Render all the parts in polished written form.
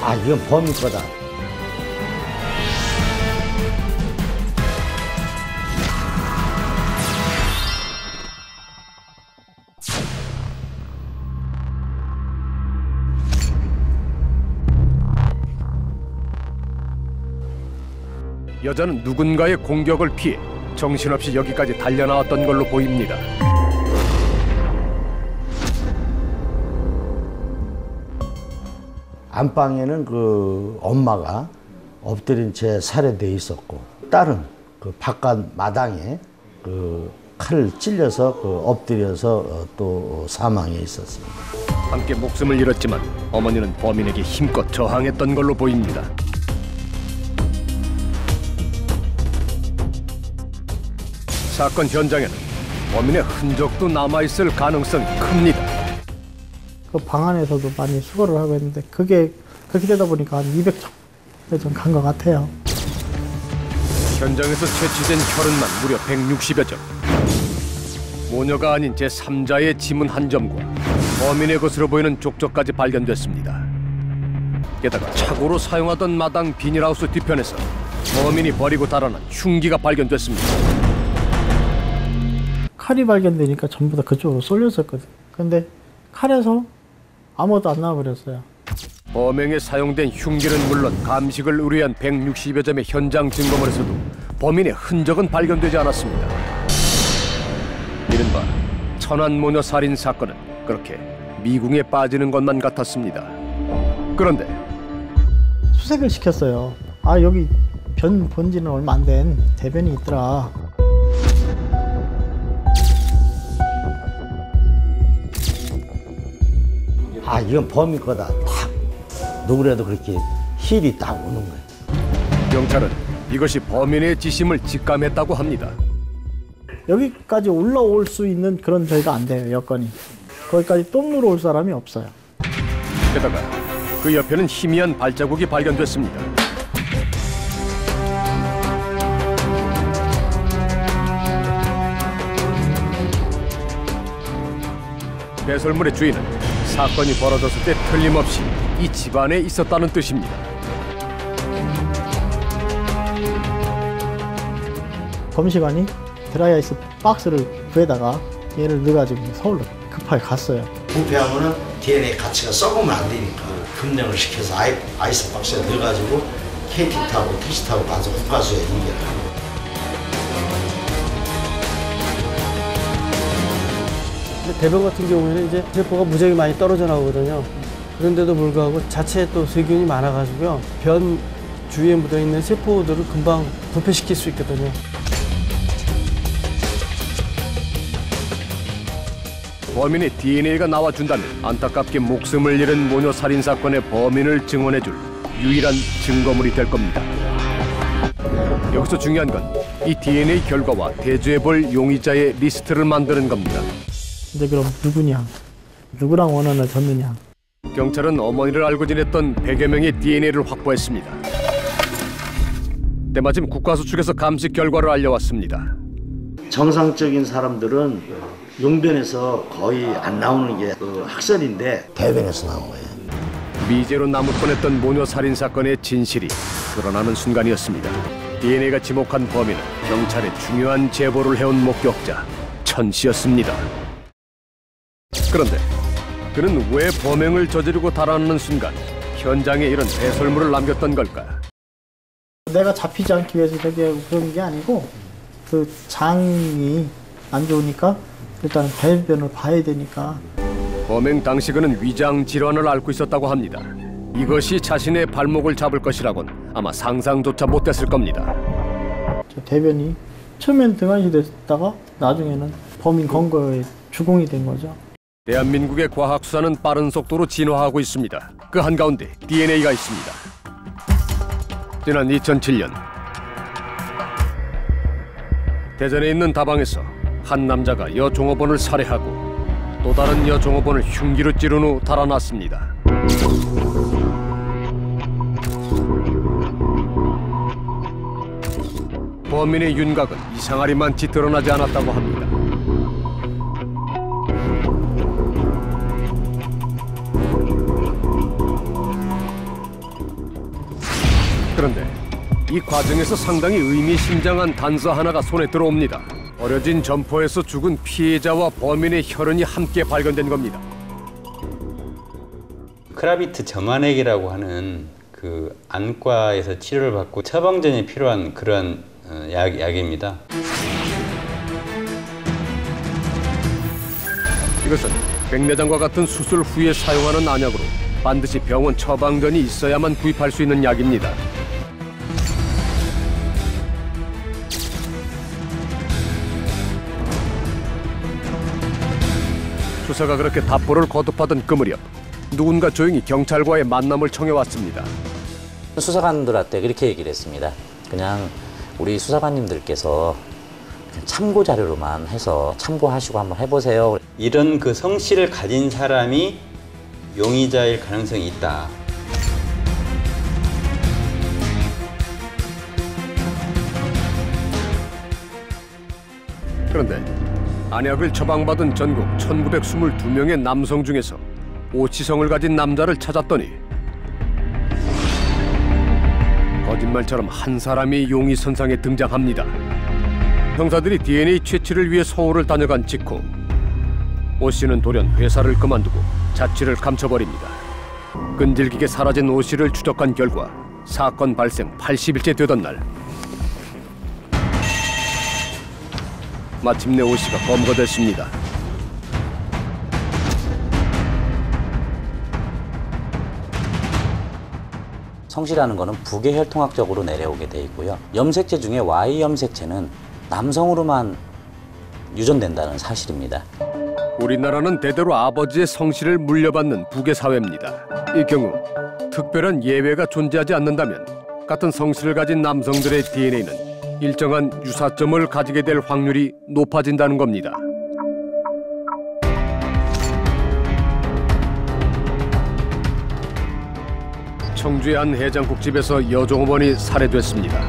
아, 이건 범인 거다. 여자는 누군가의 공격을 피해 정신없이 여기까지 달려나왔던 걸로 보입니다. 안방에는 그 엄마가 엎드린 채 살해돼 있었고, 딸은 그 바깥 마당에 그 칼을 찔려서 그 엎드려서 또 사망해 있었습니다. 함께 목숨을 잃었지만 어머니는 범인에게 힘껏 저항했던 걸로 보입니다. 사건 현장에는 범인의 흔적도 남아있을 가능성이 큽니다. 그 방 안에서도 많이 수거를 하고 했는데 그게 그렇게 되다 보니까 한 200점 좀 간 것 같아요. 현장에서 채취된 혈흔만 무려 160여 점. 모녀가 아닌 제3자의 지문 한 점과 범인의 것으로 보이는 족적까지 발견됐습니다. 게다가 착오로 사용하던 마당 비닐하우스 뒤편에서 범인이 버리고 달아난 흉기가 발견됐습니다. 칼이 발견되니까 전부 다 그쪽으로 쏠렸었거든요. 근데 칼에서 아무것도 안 나와버렸어요. 범행에 사용된 흉기는 물론 감식을 의뢰한 160여 점의 현장 증거물에서도 범인의 흔적은 발견되지 않았습니다. 이른바 천안모녀 살인 사건은 그렇게 미궁에 빠지는 것만 같았습니다. 그런데 수색을 시켰어요. 아, 여기 변 본지는 얼마 안 된 대변이 있더라. 아, 이건 범인 거다. 딱 누구라도 그렇게 힐이 딱 오는 거예요. 경찰은 이것이 범인의 지심을 직감했다고 합니다. 여기까지 올라올 수 있는 그런 저희가 안 돼요, 여건이. 거기까지 똠누로 올 사람이 없어요. 게다가 그 옆에는 희미한 발자국이 발견됐습니다. 배설물의 주인은 사건이 벌어졌을 때 틀림없이 이 집안에 있었다는 뜻입니다. 검시관이 드라이아이스 박스를 구해다가 얘를 넣어가지고 서울로 급하게 갔어요. 부패하면은 DNA 가치가 썩으면 안 되니까 급냉을 시켜서 아이스 박스에 넣어가지고 KT 타고 택시 타고 가서 국가수에 인계를. 대변 같은 경우에는 이제 세포가 무지하게 많이 떨어져 나오거든요. 그런데도 불구하고 자체에 또 세균이 많아가지고요. 변 주위에 묻어있는 세포들을 금방 부패시킬 수 있거든요. 범인의 DNA가 나와준다면 안타깝게 목숨을 잃은 모녀 살인 사건의 범인을 증언해줄 유일한 증거물이 될 겁니다. 여기서 중요한 건 이 DNA 결과와 대조해볼 용의자의 리스트를 만드는 겁니다. 근데 그럼 누구냐? 누구랑 원한을 졌느냐? 경찰은 어머니를 알고 지냈던 100여 명의 DNA를 확보했습니다. 때마침 국과수 측에서 감식 결과를 알려왔습니다. 정상적인 사람들은 용변에서 거의 안 나오는 게 그 학설인데 대변에서 나온 거예요. 미제로 남을 뻔했던 모녀 살인 사건의 진실이 드러나는 순간이었습니다. DNA가 지목한 범인은 경찰의 중요한 제보를 해온 목격자 천 씨였습니다. 그런데 그는 왜 범행을 저지르고 달아나는 순간 현장에 이런 배설물을 남겼던 걸까? 내가 잡히지 않기 위해서 저기 그런 게 아니고 그 장이 안 좋으니까 일단 배변을 봐야 되니까. 범행 당시 그는 위장 질환을 앓고 있었다고 합니다. 이것이 자신의 발목을 잡을 것이라곤 아마 상상조차 못했을 겁니다. 저 대변이 처음엔 등한시 됐다가 나중에는 범인 검거에 주공이 된 거죠. 대한민국의 과학 수사는 빠른 속도로 진화하고 있습니다. 그 한가운데 DNA가 있습니다. 지난 2007년 대전에 있는 다방에서 한 남자가 여 종업원을 살해하고 또 다른 여 종업원을 흉기로 찌른 후 달아났습니다. 범인의 윤곽은 이상하리만치 드러나지 않았다고 합니다. 그런데 이 과정에서 상당히 의미심장한 단서 하나가 손에 들어옵니다. 버려진 점포에서 죽은 피해자와 범인의 혈흔이 함께 발견된 겁니다. 크라비트 점안액이라고 하는 그 안과에서 치료를 받고 처방전이 필요한 그런 약입니다. 이것은 백내장과 같은 수술 후에 사용하는 안약으로 반드시 병원 처방전이 있어야만 구입할 수 있는 약입니다. 수사가 그렇게 답보를 거듭하던 그 무렵 누군가 조용히 경찰과의 만남을 청해왔습니다. 수사관들한테 그렇게 얘기를 했습니다. 그냥 우리 수사관님들께서 참고 자료로만 해서 참고하시고 한번 해보세요. 이런 그 성씨를 가진 사람이 용의자일 가능성이 있다. 그런데 안약을 처방받은 전국 1922명의 남성 중에서 오치성을 가진 남자를 찾았더니 거짓말처럼 한 사람이 용의선상에 등장합니다. 형사들이 DNA 채취를 위해 서울을 다녀간 직후 오 씨는 돌연 회사를 그만두고 자취를 감춰버립니다. 끈질기게 사라진 오 씨를 추적한 결과 사건 발생 80일째 되던 날 마침내 오 씨가 검거됐습니다. 성씨라는 것은 부계 혈통학적으로 내려오게 돼 있고요. 염색체 중에 Y 염색체는 남성으로만 유전된다는 사실입니다. 우리나라는 대대로 아버지의 성씨를 물려받는 부계 사회입니다. 이 경우 특별한 예외가 존재하지 않는다면 같은 성씨를 가진 남성들의 DNA는 일정한 유사점을 가지게 될 확률이 높아진다는 겁니다. 청주의 한 해장국집에서 여종업원이 살해됐습니다.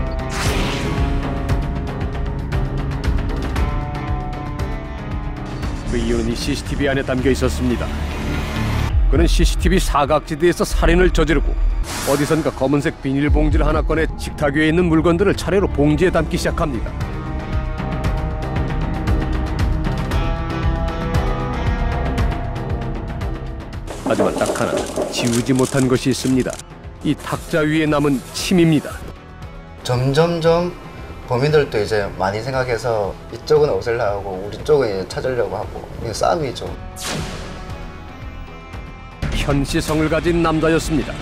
그 이유는 이 CCTV 안에 담겨 있었습니다. 그는 CCTV 사각지대에서 살인을 저지르고 어디선가 검은색 비닐봉지를 하나 꺼내 식탁 위에 있는 물건들을 차례로 봉지에 담기 시작합니다. 하지만 딱 하나 지우지 못한 것이 있습니다. 이 탁자 위에 남은 침입니다. 점점점 범인들도 이제 많이 생각해서 이쪽은 없애려고 우리 쪽은 이제 찾으려고 하고 이게 싸움이죠. 현씨 성을 가진 남자였습니다.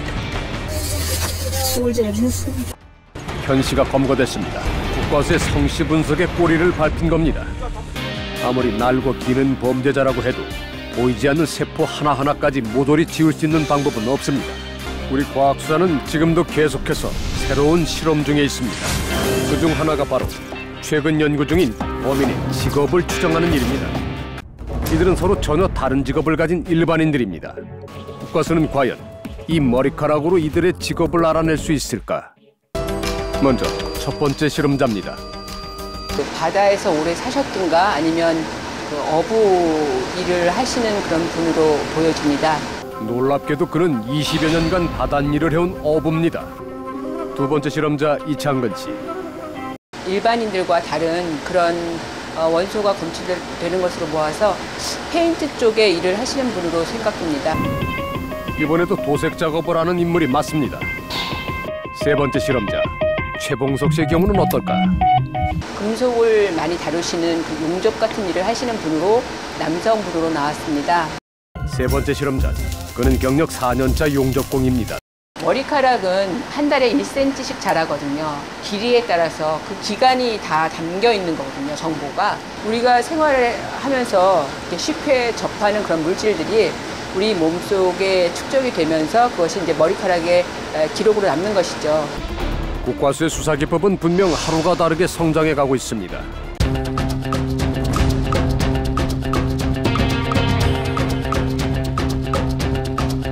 현씨가 검거됐습니다. 국과수의 성씨 분석에 꼬리를 밟힌 겁니다. 아무리 날고 기는 범죄자라고 해도 보이지 않는 세포 하나하나까지 모조리 지울 수 있는 방법은 없습니다. 우리 과학수사는 지금도 계속해서 새로운 실험 중에 있습니다. 그중 하나가 바로 최근 연구 중인 범인의 직업을 추정하는 일입니다. 이들은 서로 전혀 다른 직업을 가진 일반인들입니다. 국과수는 과연 이 머리카락으로 이들의 직업을 알아낼 수 있을까? 먼저 첫 번째 실험자입니다. 그 바다에서 오래 사셨든가 아니면 그 어부 일을 하시는 그런 분으로 보여집니다. 놀랍게도 그는 20여 년간 바닷일을 해온 어부입니다. 두 번째 실험자 이창근 씨. 일반인들과 다른 그런 원소가 검출되는 것으로 보아서 페인트 쪽에 일을 하시는 분으로 생각됩니다. 이번에도 도색 작업을 하는 인물이 맞습니다. 세 번째 실험자 최봉석 씨의 경우는 어떨까? 금속을 많이 다루시는 그 용접 같은 일을 하시는 분으로 남성분으로 나왔습니다. 세 번째 실험자 그는 경력 4년차 용접공입니다. 머리카락은 한 달에 1cm씩 자라거든요. 길이에 따라서 그 기간이 다 담겨 있는 거거든요, 정보가. 우리가 생활을 하면서 쉽게 접하는 그런 물질들이 우리 몸속에 축적이 되면서 그것이 이제 머리카락에 기록으로 남는 것이죠. 국과수의 수사 기법은 분명 하루가 다르게 성장해 가고 있습니다.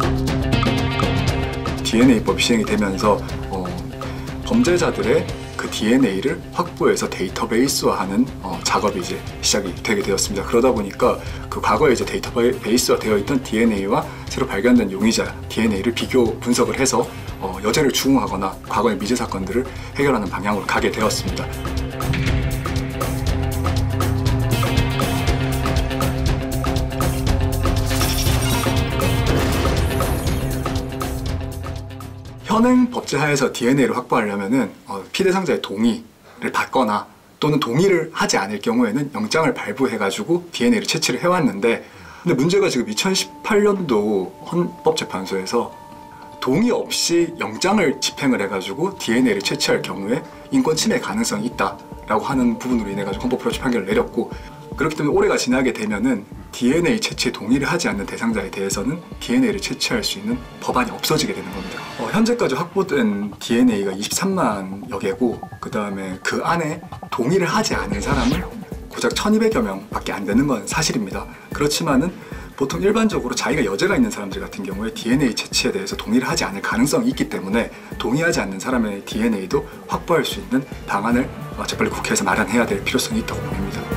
DNA법이 시행이 되면서 범죄자들의 그 DNA를 확보해서 데이터베이스화하는 작업이 이제 시작이 되게 되었습니다. 그러다 보니까 그 과거에 이제 데이터베이스화 되어 있던 DNA와 새로 발견된 용의자 DNA를 비교 분석을 해서 여죄를 추궁하거나 과거의 미제 사건들을 해결하는 방향으로 가게 되었습니다. 현행 법제 하에서 DNA를 확보하려면은 피대상자의 동의를 받거나 또는 동의를 하지 않을 경우에는 영장을 발부해가지고 DNA를 채취를 해왔는데, 근데 문제가 지금 2018년도 헌법재판소에서 동의 없이 영장을 집행을 해가지고 DNA를 채취할 경우에 인권 침해 가능성이 있다라고 하는 부분으로 인해가지고 헌법프로치 판결을 내렸고, 그렇기 때문에 올해가 지나게 되면은 DNA 채취에 동의를 하지 않는 대상자에 대해서는 DNA를 채취할 수 있는 법안이 없어지게 되는 겁니다. 현재까지 확보된 DNA가 23만여 개고, 그 다음에 그 안에 동의를 하지 않은 사람은 고작 1200여 명밖에 안 되는 건 사실입니다. 그렇지만은 보통 일반적으로 자기가 여죄가 있는 사람들 같은 경우에 DNA 채취에 대해서 동의를 하지 않을 가능성이 있기 때문에 동의하지 않는 사람의 DNA도 확보할 수 있는 방안을 재빨리 국회에서 마련해야 될 필요성이 있다고 봅니다.